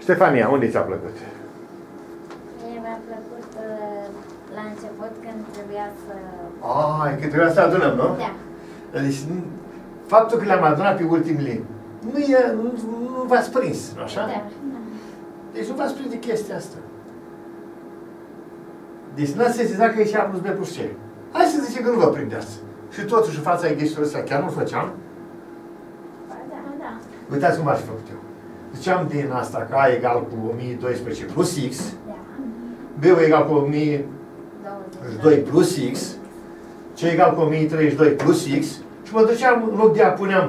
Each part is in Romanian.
Ștefania, unde ți-a plăcut? Mie mi-a plăcut la început când trebuia să... Când trebuia să adunăm, nu? Da. Deci, faptul că le-am adunat pe ultimele, nu v-ați prins, nu așa? Da. Deci nu v-ați prins de chestia asta. Deci n-ați sesizat că e și A plus B plus C. Hai să zicem că nu vă prindeați. Și totuși în fața exercițiului ăsta chiar nu făceam. Da. Uitați cum aș fi făcut eu. Ziceam din asta că A egal cu 1012 plus X, Da. B egal cu 1022 plus X, C egal cu 1032 plus X și mă duceam, în loc de A puneam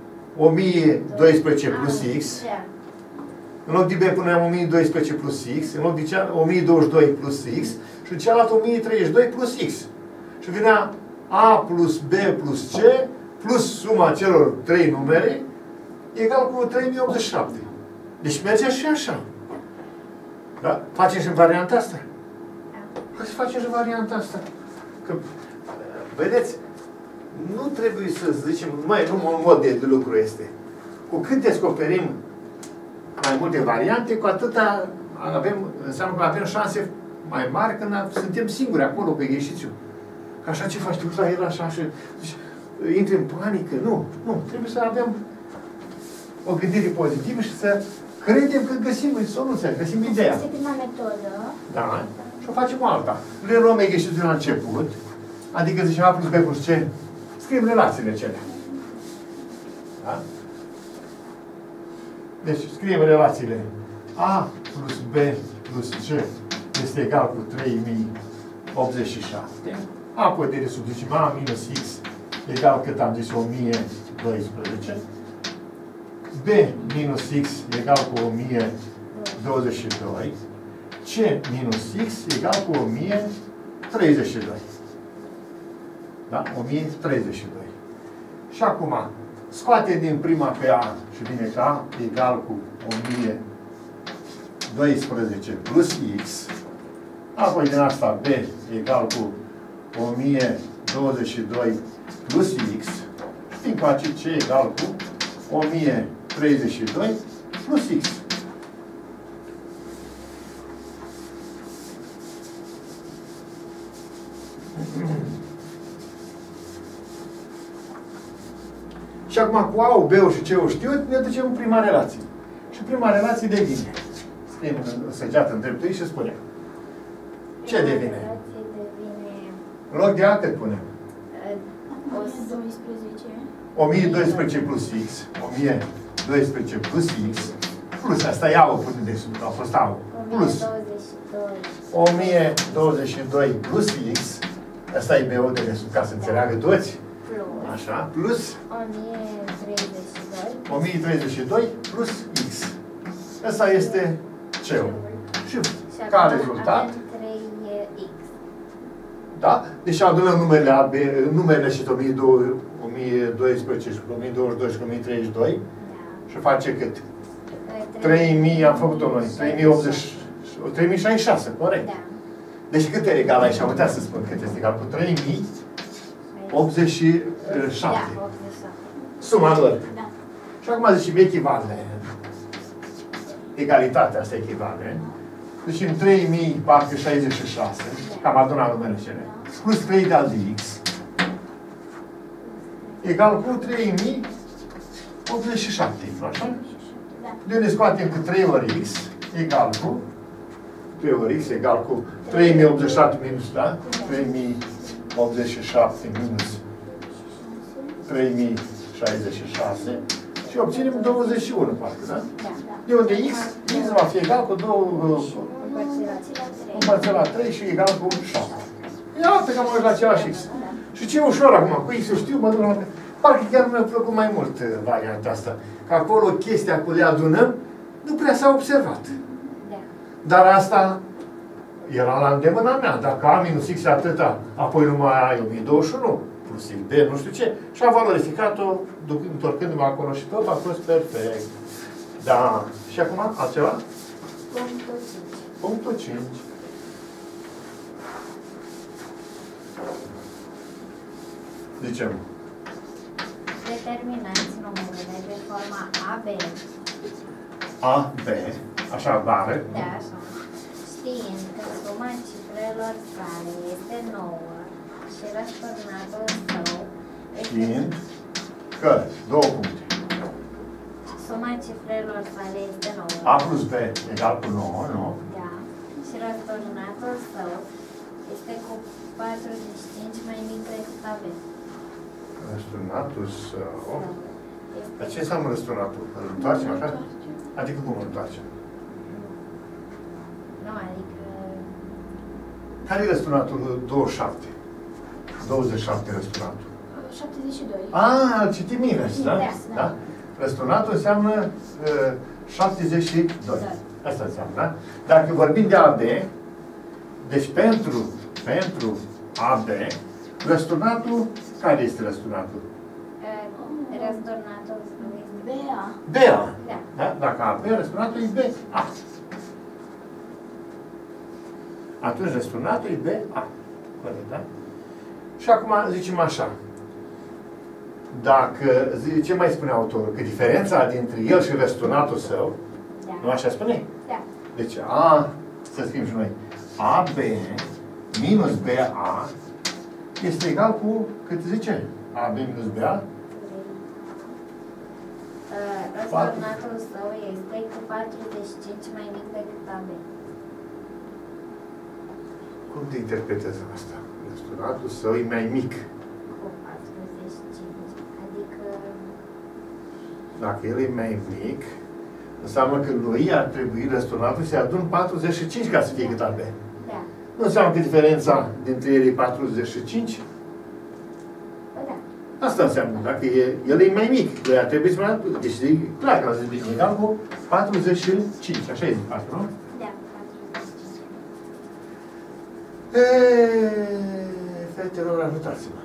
1012 plus X, Da. în loc de B puneam 1012 plus X, în loc de 1022 plus X și cealaltă 1032 plus X. Și venea A plus B plus C plus suma celor trei numere egal cu 3087. Deci mergea și așa. Da? Facem și în varianta asta? Hai să facem și în varianta asta. Că, vedeți, nu trebuie să zicem, numai un mod de lucru este. Cu cât descoperim mai multe variante, cu atâta înseamnă că avem șanse mai mari când suntem singuri acolo pe exercițiu. Că așa ce faci tu la el așa și deci, intri în panică. Nu. Trebuie să avem o gândire pozitivă și să credem că găsim soluția, găsim ideea. Este prima metodă. Da. Și o facem alta. Le luăm exercițiul la început, adică zicem A plus B plus C, scriem relațiile cele. Da? Deci scriem relațiile. A plus B plus C este egal cu 3087. Apoi de sub zicem A minus X egal cât am zis 1012. B minus X egal cu 1022. C minus X egal cu 1032. Da? 1032. Și acum, scoate din prima pe A și vine că A egal cu 1012 plus X. Apoi din asta B egal cu 1022 plus X. Și din coace C egal cu 1032 plus X. Și acum cu A-ul, B-ul și C-ul știut, ne ducem în prima relație. Și prima relație devine. Scriem săgeată în dreptul ei și spunem. Ce devine? În loc de A cât punem? 1012 plus X. 1012 plus X. Plus, asta e A-ul până de sub, a fost A-ul. Plus 1022 plus X. Asta e B-ul de sub, ca să înțeleagă toți. Așa, plus 1032 plus X. Asta este C-ul. Și ca rezultat, 3X. da? Deci adunăm numerele A, B, numerele și 1012 și 1022 și 1032 și face cât? 3000, am făcut-o noi, 3066, corect? Da. Deci cât e egal aici? Am uitat să spun cât este egal cu 3087. Da, 87. Suma lor. Da. Și acum zicem echivalent. Egalitatea asta echivalent. Deci în 3066, că am adunat numele cele, plus 3 de al de X, egal cu 3087, așa? De unde scoatem că 3 ori X egal cu 3 ori X egal cu 3087 minus, da? 3087 minus 3066 și obținem 21, parcă, da? De unde X va fi egal cu 2 împărțit la 3 și egal cu 7. Iată că am ajuns la același X. Și ce ușor acum, cu X-ul știu, mă duc la... Parcă chiar mi-a plăcut mai mult varianta asta. Că acolo chestia cu le adunăm nu prea s-a observat. Dar asta era la îndemâna mea. Dacă A minus X e atâta, apoi numai A e 1021, plus X, B, nu știu ce. Și am valorificat-o, întorcându-mă acolo și tot a fost perfect. Da. Și acum, altceva? Punctul 5. Zicem. Determinați numerele de forma AB. AB. așa, bară. Da, așa. Știind că suma cifrelor sale este 9 și răsturnatul său este... Știind că, două puncte. Suma cifrelor sale este 9. A plus B egal cu 9, nu? Da. Și răsturnatul său este cu 45 mai mic decât AB. Răsturnatul său... Este... Dar ce înseamnă răsturnatul? Îl întoarcem așa? Adică cum îl întoarcem? Nu, adică... Care e răsturnatul 27? 27 răsturnatul. 72. Îl citim invers, da? Da? Răsturnatul înseamnă 72. Asta înseamnă, da? Dacă vorbim de AB, deci pentru AB, răsturnatul, care este răsturnatul? Răsturnatul este BA. BA. Da. Da? Dacă AB, răsturnatul e BA. Atunci răsturnatul e BA. Corect, da? Și acum zicem așa. Dacă, ce mai spune autorul? Că diferența dintre el și răsturnatul său, Da. nu așa spune? Da. Deci să scriem și noi, AB minus BA este egal cu, cât zice? AB minus BA? Răsturnatul său este cu 45 mai mic decât AB. Cum te interpretezi asta? Răsturnatul său e mai mic. Cu 45. Adică... Dacă el e mai mic, înseamnă că lui ar trebui răsturnatul să adun 45 ca să fie cât AB. Da. Nu înseamnă că diferența dintre ele e 45? Bă, da. Asta înseamnă, dacă el e mai mic, lui ar trebui să mai... Deci e clar că a zis bine, egal cu 45, așa e zic asta, nu? Da, 45. Fetelor, ajutați-mă.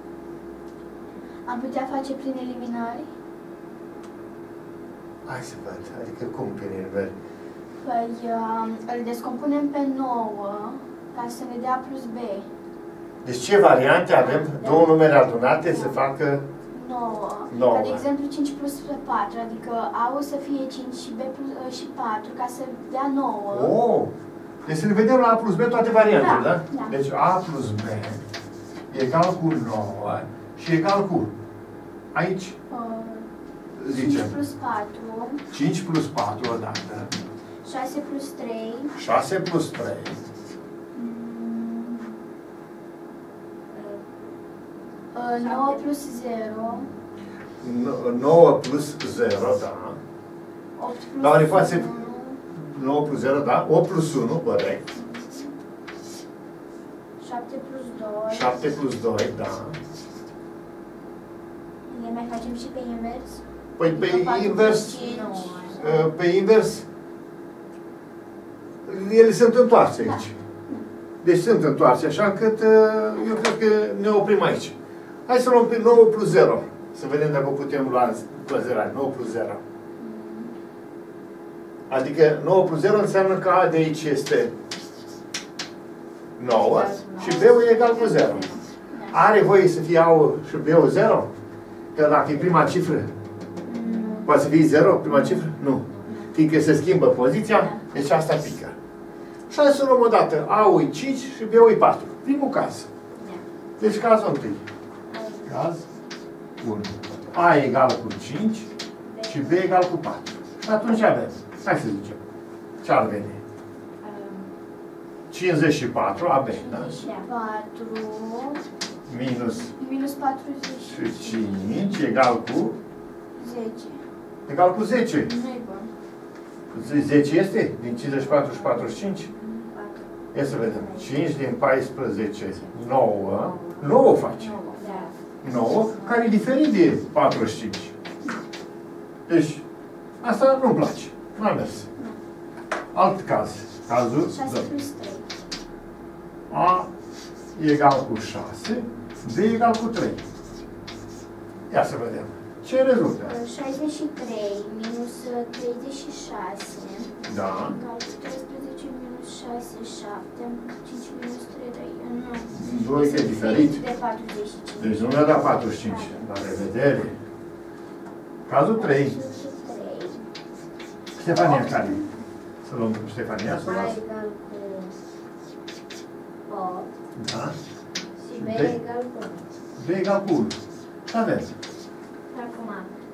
Am putea face prin eliminare? Hai să văd, adică cum prin eliminare? Păi îl descompunem pe 9 ca să ne dea plus B. Deci ce variante avem? Două numere adunate să facă 9. 9. Ca de exemplu 5 plus 4, adică A o să fie 5 și B plus, și 4 ca să dea 9. Oh! Deci să ne vedem la A plus B toate variantele, da? Da, da. Deci A plus B egal cu 9 și egal cu, aici, 5 zicem, plus 4, 5 plus 4 odată, 6 plus 3, 6 plus 3, 9 plus 0, 9 plus 0, da. 8 plus Dar ne poate 1, 9 plus 0, da. 8 plus 1, corect. 7 plus 2. 7 plus 2, da. Le mai facem și pe invers? Păi pe Adică invers, 45. pe invers, ele sunt întoarse aici. Deci sunt întoarse, așa încât eu cred că ne oprim aici. Hai să luăm pe 9 plus 0. Să vedem dacă o putem lua păzărare. 9 plus 0. Adică 9 plus 0 înseamnă că A de aici este 9 și B-ul e egal cu 0. Are voie să fie A-ul și B-ul 0? Că dacă e prima cifră, poate să fie 0, prima cifră? Nu. Fiindcă se schimbă poziția, deci asta pică. Și hai să luăm o dată. A-ul e 5 și B-ul e 4. Primul caz. Deci cazul întâi. Caz 1. A egal cu 5 și B egal cu 4. Și atunci avem. Hai să zicem. Ce ar veni? 54, AB, da? 4 Minus 45 egal cu 10. egal cu 10. Nu-i bun. 10 este? Din 54 și 45? Ia să vedem. 5 din 14, 9. 9 face. 9, care e diferit de 45. Deci, asta nu-mi place. Nu a mers. Alt caz. Cazul 6 2. plus 3. A egal cu 6, B egal cu 3. Ia să vedem. Ce rezultă? 63 minus 36. Da. Egal cu 13 minus 6, 7. 5 minus 3, 2. Nu. 2 că e diferit. De 45. Deci nu mi-a dat 45. La revedere. Cazul 3. Ștefania, care Să luăm Ștefania, să o A las. egal cu 8 Da. și B B? egal cu 1. B egal cu 1. Ce aveți? Acum,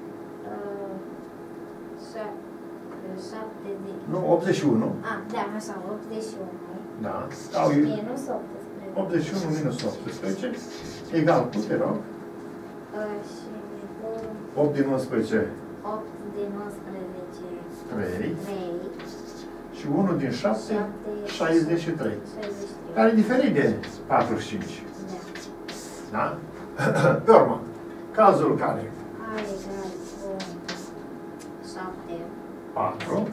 7 de... Nu, 81. Da, așa, 81. Da. Au Minus 18. 81 minus 18 egal cu, te rog, Și mi dă 8 din 11, 8 din 11, 3. 3, Și 1 din 7, 63. 63. Care e diferit de 45. Da. Da? Pe urmă, cazul care? A egal cu 7. 4.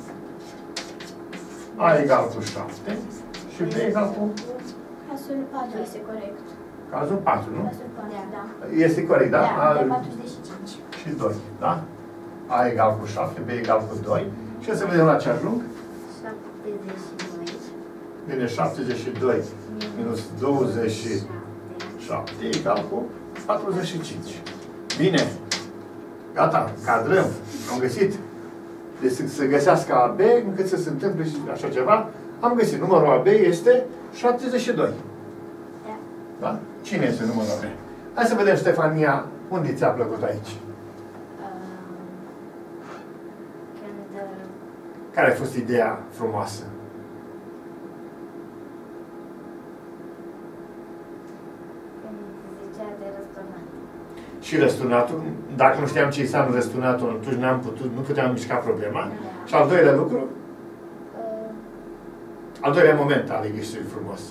A egal cu 7. Și B egal cu Casul 4 este corect. cazul 4, nu? Casul 4, da. Este corect, da? Da, A, de 45. și 2, da? A egal cu 7, B egal cu 2. Și să vedem la ce ajung. 72. Bine, 72 minus 27 egal cu 45. Bine. Gata, cadrăm. Am găsit. Deci să găsească AB, încât să se întâmple și așa ceva. Am găsit. Numărul AB este 72. Da. Da? Cine este numărul AB? Hai să vedem, Ștefania, unde ți-a plăcut aici? Când Care a fost ideea frumoasă? zicea de răsturnat. Și răsturnatul, dacă nu știam ce înseamnă răsturnatul, atunci nu puteam mișca problema. Da. Și al doilea lucru, al doilea moment al ghicitului frumos.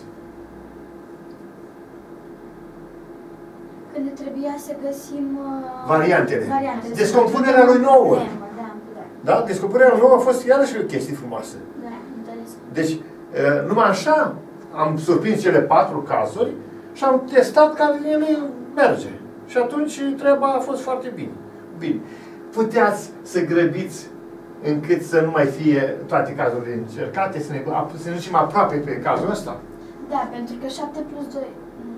Când trebuia să găsim Variantele. variantele. Descompunerea lui nouă. Da, Da? Descompunerea lui nouă a fost iarăși o chestie frumoasă. da, înțeles. Deci, numai așa am surprins cele 4 cazuri și am testat care din ele merge. Și atunci treaba a fost foarte bine. Bine. Puteați să grăbiți încât să nu mai fie toate cazurile încercate, să ne ducem aproape pe cazul ăsta. Da, pentru că 7 plus 2...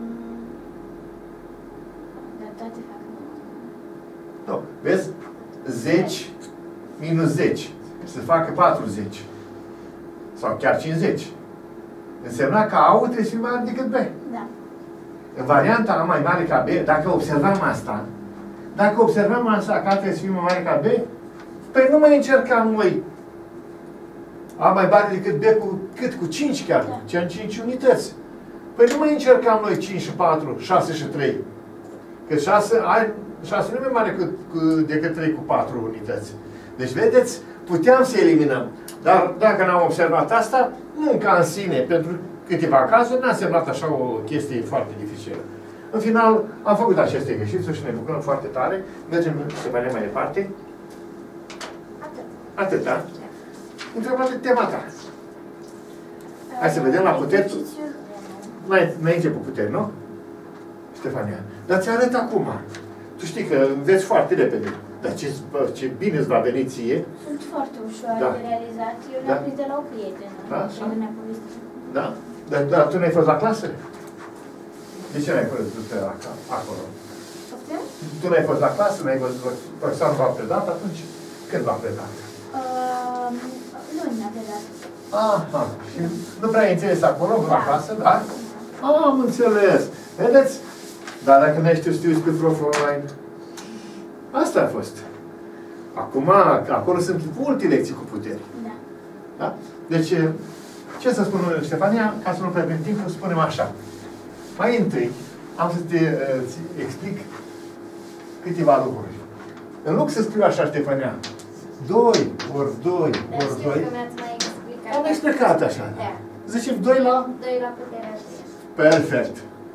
Da, toate fac 9. Nu. Vezi? 10 minus 10. Să facă 40. Sau chiar 50. Însemna că A trebuie să fie mai mare decât B. Da. În varianta A mai mare ca B, dacă observam asta, că A trebuie să fie mai mare ca B, păi nu mai încercam noi A mai mare decât B cu cât? Cu 5 chiar, Da. cea în 5 unități. Păi nu mai încercam noi 5 și 4, 6 și 3. Că 6 nu e mai mare decât 3 cu 4 unități. Deci, vedeți, puteam să eliminăm. Dar dacă n-am observat asta, munca în sine, pentru câteva cazuri, n-a însemnat așa o chestie foarte dificilă. În final, am făcut aceste exerciții și ne bucurăm foarte tare. Mergem să vedem mai departe. Atât. Atât, da? Întrebare de tema ta. Hai să vedem la puteri. Exercițiul- N-ai început puteri, nu? Ștefania. Dar ți arăt acum. Tu știi că înveți foarte repede. Dar ce bine îți va veni ție. Sunt foarte ușoare Da. de realizat. Eu Da. le-am prins de la o prietenă. Da, așa. Care ne-a povestit. Da? Dar tu n-ai fost la clasă? De ce n-ai fost acolo? Poftim? Tu n-ai fost la clasă, n-ai văzut, profesorul v-a predat atunci? Când v-a predat? Luni mi-a predat. Aha. Și nu prea ai înțeles acolo, la Da. clasă, da? Am înțeles. Vedeți? Dar dacă n-ai știut pe prof online, asta a fost. Acum, acolo sunt multe lecții cu puteri. Da. Da? Deci, ce să spun, Ștefania, ca să nu pierdem timpul, spunem așa. Mai întâi, am să te explic câteva lucruri. În loc să scriu așa, Ștefania, 2 ori 2 Dar ori știu 2, că mi-ați mai explicat. am explicat așa. Da. Zicem 2 la... 2 la puterea 3. Perfect.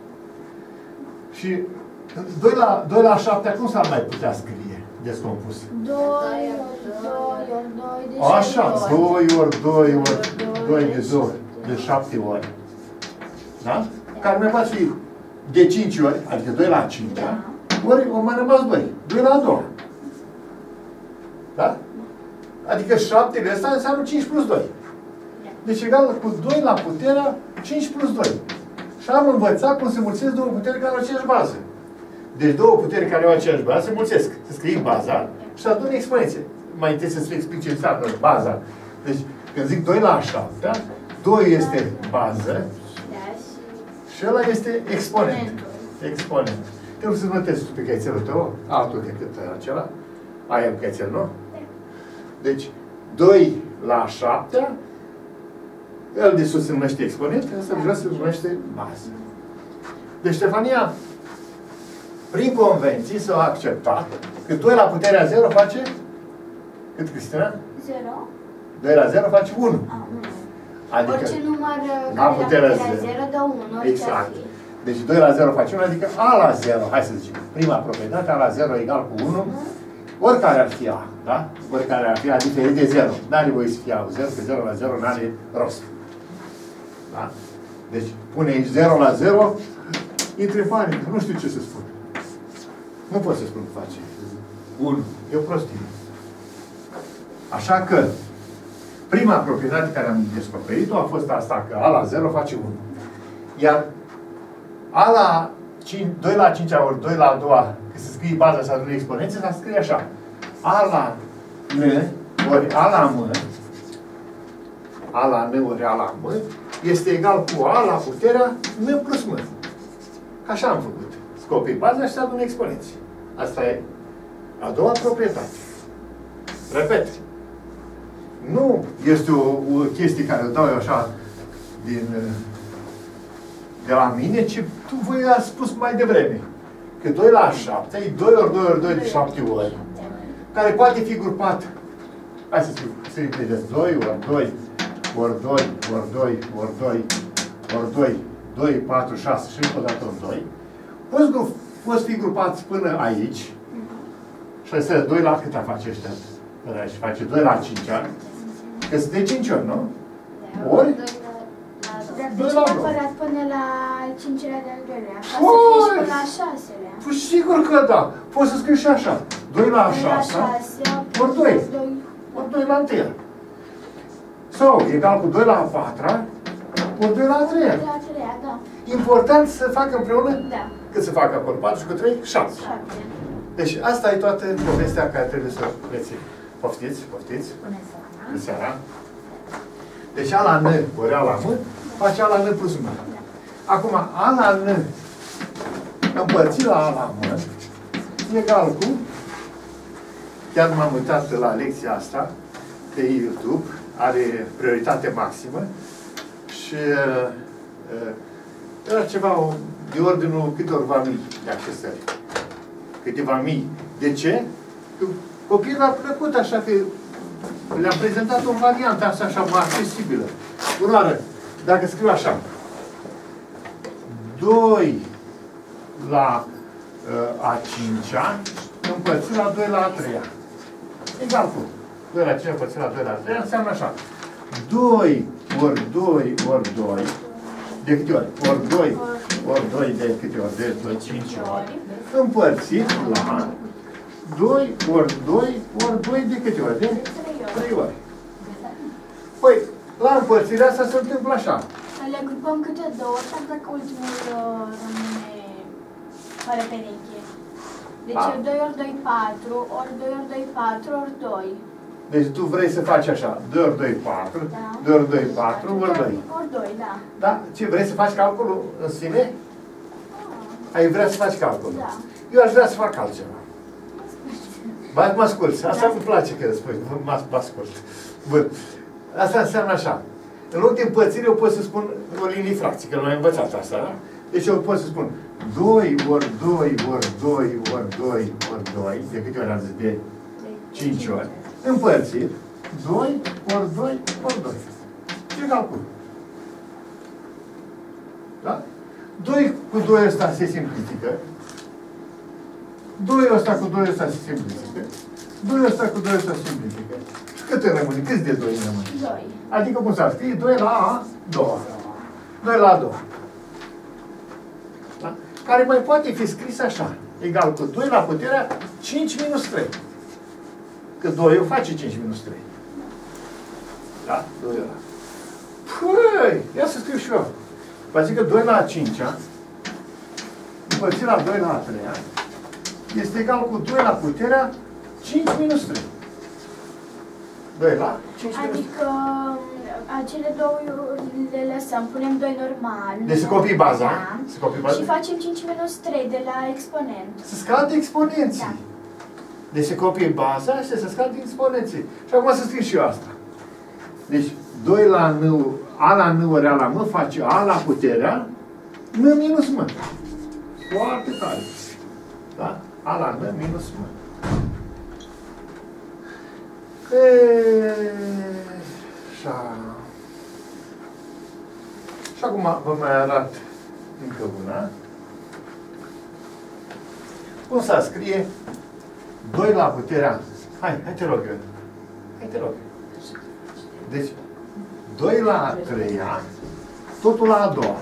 Și 2 la 7, cum s-ar mai putea scrie descompus? 2 ori 2 ori 2 de 7 Așa, ori. 2 ori 2 ori 2 de 2, de 7 ori. Da? Care mai poate fi de 5 ori, adică 2 la 5, Da. ori o mai rămas 2. 2 la 2. Da? Adică 7-le ăsta înseamnă 5 plus 2. Deci egal cu 2 la puterea 5 plus 2. Și am învățat cum se mulțesc două puteri care au aceeași bază. Deci două puteri care au aceeași bază se mulțesc. Să scrii baza și să aduni exponențe. Mai întâi să-ți explic ce înseamnă baza. Deci Când zic 2 la 7, 2 este bază Da, și ăla este exponent. exponentul. Exponent. Trebuie să notezi tu pe căițelul tău, altul decât acela. Aia în căițel, nu? Deci, 2 la 7, el de sus se numește exponent, ăsta de jos se numește bază. Deci, Ștefania, prin convenții s-a acceptat că 2 la puterea 0 face... Cât, Cristina? 0. 2 la 0 face 1. Adică, Orice număr la care puterea la puterea 0. 0 dă 1, orice Exact. ar fi. Deci 2 la 0 face 1, adică A la 0, hai să zicem, prima proprietate, A la 0 egal cu 1, oricare ar fi A, da? Oricare ar fi A diferit de 0. N-are voie să fie A 0, că 0 la 0 n-are rost. Da? Deci pune aici 0 la 0, intre în panică, nu știu ce să spun. Nu pot să spun ce face. 1. E o prostie. Așa că, prima proprietate care am descoperit-o a fost asta, că A la 0 face 1. Iar A la 5, 2 la 5 ori 2 la a doua, că se scrie baza să adune exponențe, se scrie așa. A la N ori A la M, A la N ori A la M, este egal cu A la puterea N plus M. Așa am făcut. Scopii baza și se adună exponențe. Asta e a doua proprietate. Repet. Nu este o chestie care o dau eu așa de la mine, ci tu voi ați spus mai devreme. Că 2 la 7 e 2 ori 2 ori 2 de 7 ori, care poate fi grupat. Hai să scriu, să vedeți. 2 ori 2 ori 2 ori 2 ori 2 ori 2, 2, 4, 6 și încă o dată ori 2. Poți fi grupați până aici. Și asta 2 la cât face ăștia? Și face 2 la 5 ani. Că sunt de 5 ori, nu? Ori? Dar de 2 ce la 2. neapărat până la al 5-lea de-al 2-lea? Ca să fie și până la 6-lea. Păi sigur că da. Poți să scrii și așa. 2 la 6 ori 2. Ori 2 la 1. Sau egal cu 2 la 4 ori 2 la 3. 2 la 3, da. Important să facă împreună Da. cât să facă acolo. 4 și cu 3, 7. 7. Deci asta e toată povestea care trebuie să reținem. Poftiți, poftiți. Bună seara. Bună seara. Deci A la N ori A la M face A la N plus M. Acum, A la N împărțit la A la M egal cu, chiar m-am uitat la lecția asta pe YouTube, are prioritate maximă și era ceva de ordinul câtorva mii de accesări. Câteva mii. De ce? Că copiii l-a plăcut așa că le-am prezentat o variantă asta așa mai accesibilă. Unoară, dacă scriu așa, 2 la a 5-a împărțit la 2 la a 3-a. Egal cu 2 la 5 împărțit la 2 la a 3-a înseamnă așa. 2 ori 2 ori 2 de câte ori? Ori 2 ori 2 de câte ori? De 5 ori. Împărțit la 2 ori 2 ori 2 de câte ori? De 3 ori. Păi, la împărțirea asta se întâmplă așa. Le grupăm câte două, chiar dacă ultimul rămâne fără pereche. Deci 2 ori 2, 4, ori 2 ori 2, 4, ori 2. Deci tu vrei să faci așa, 2 ori 2, 4, Da. 2 ori 2, 4, ori 2. Ori 2, da. Da? Ce, vrei să faci calculul în sine? Ai vrea să faci calculul? Da. Eu aș vrea să fac altceva. Mă asculți. Asta îmi place că spui. Mă ascult. Bun. Asta înseamnă așa. În loc de împărțire, eu pot să spun o linie fracție, că nu am învățat asta, da? Deci eu pot să spun 2 ori 2 ori 2 ori 2 ori 2, de câte ori am zis? De 5 ori. Împărțit 2 ori 2 ori 2. Ce calcul? Da? 2 cu 2 ăsta se simplifică. 2 ăsta cu 2 ăsta se simplifică. 2 ăsta cu 2 ăsta se simplifică. Și cât rămâne? Câți de 2 rămâne? 2. Adică cum s-ar scrie? 2 la A, 2. 2 la 2. Da? Care mai poate fi scris așa. Egal cu 2 la puterea 5 minus 3. Că 2 o face 5 minus 3. Da? 2 ăla. Păi, ia să scriu și eu. Vă zic că 2 la 5-a împărțit la 2 la 3-a este egal cu 2 la puterea 5 minus 3. 2 la 5 minus 3. Adică acele două le lăsăm, punem 2 normal. Deci se copii baza. Da. Se copii baza. Și facem 5 minus 3 de la exponent. Se scade exponenții. Da. Deci se copie baza și se scade exponenții. Și acum să scriu și eu asta. Deci 2 la n, a la n ori a la m face a la puterea n minus m. Foarte tare. Da? A la n minus m. Așa. Și acum vă mai arăt încă una. Cum să scrie 2 la puterea... Hai te rog eu. Hai te rog. Deci, 2 la a treia, totul la a doua.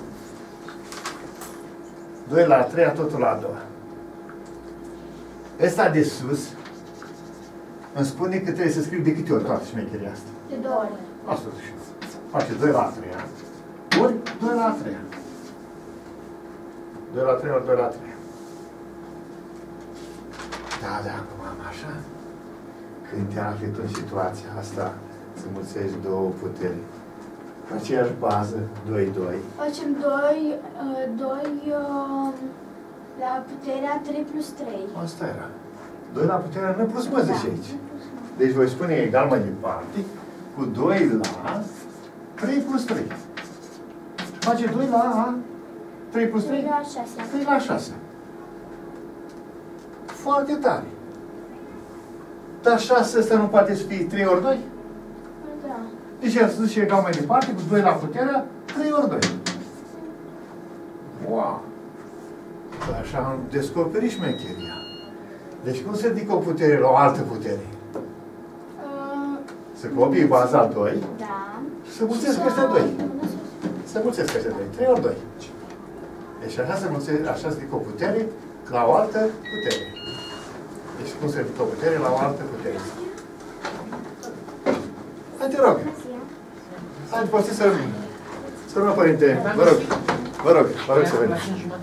2 la a treia, totul la a doua. Ăsta de sus îmi spune că trebuie să scriu de câte ori toată șmecheria asta. De 2 ori. Asta și face 2 la a treia. Ori 2 la a treia. 2 la a treia ori 2 la a treia. Da, acum am așa. Când te afli tu în situația asta, să mulțești două puteri. Cu aceeași bază, 2, 2. Facem 2 la puterea 3 plus 3. Asta era. 2 la puterea n plus mă zice aici. Deci voi spune egal mai departe cu 2 la 3 plus 3. Face 2 la 3 plus 3? 3 la 6. 3 la 6. Foarte tare. Dar 6 ăsta nu poate să fie 3 ori 2? Da. Deci el se duce egal mai departe cu 2 la puterea 3 ori 2. Wow! Așa am descoperit șmecheria. Deci cum se ridică o putere la o altă putere? Se copie baza 2 Da. și se mulțesc ăștia 2. Se mulțesc ăștia 2. 3 ori 2. Deci așa se ridică o putere la o altă putere. Deci cum se ridică o putere la o altă putere? Hai, te rog. Hai, poți să rămâni. Să rămână, părinte. Vă rog. Vă rog să veniți.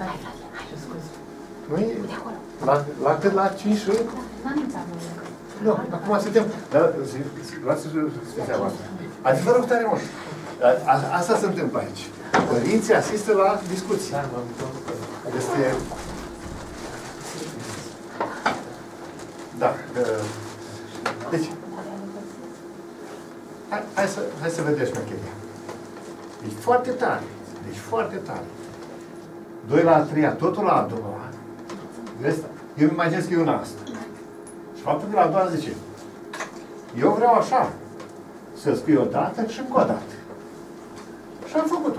Nu-i? La cât? La 5 și? Nu, acum suntem... Vreau să fiți treaba asta. Adică vă rog tare mult. Asta se întâmplă aici. Părinții asistă la discuții. Este... Da. Deci... Hai să vedem șmecheria. Deci foarte tare. Deci foarte tare. 2 la a treia, totul la a doua. Vezi? Eu îmi imaginez că e una asta. Și faptul că la a doua zice, eu vreau așa, să scriu o dată și încă o dată. Și am făcut-o.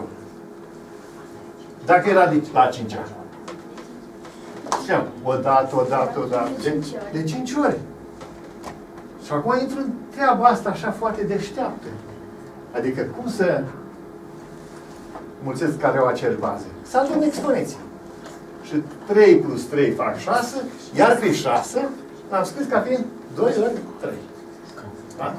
Dacă era la a 5-a. Știam, o dată. De 5 ori. Și acum intru în treaba asta așa foarte deșteaptă. Adică cum să mulțesc care au aceeași bază? Să adun exponenții. Și 3 plus 3 fac 6, iar pe 6 l-am scris ca fiind 2 ori 3. Da?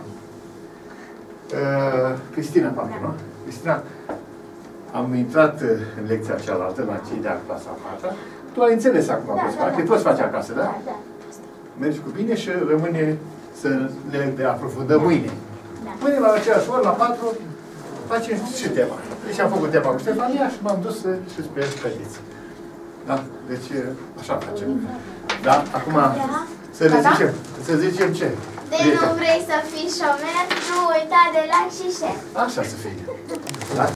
Cristina, parcă, nu? Cristina, am intrat în lecția cealaltă, la cei de clasa 4. Tu ai înțeles acum, că poți face acasă, da? Da. Mergi cu bine și rămâne să le aprofundăm mâine. Mâine la aceeași oră, la 4, facem și tema. Deci am făcut tema cu Ștefania și m-am dus și spre Feliță. Da? Deci așa facem. Da? Acum să zicem ce? De nu vrei să fii șomer, nu uita de like și share. Așa să fie. Da?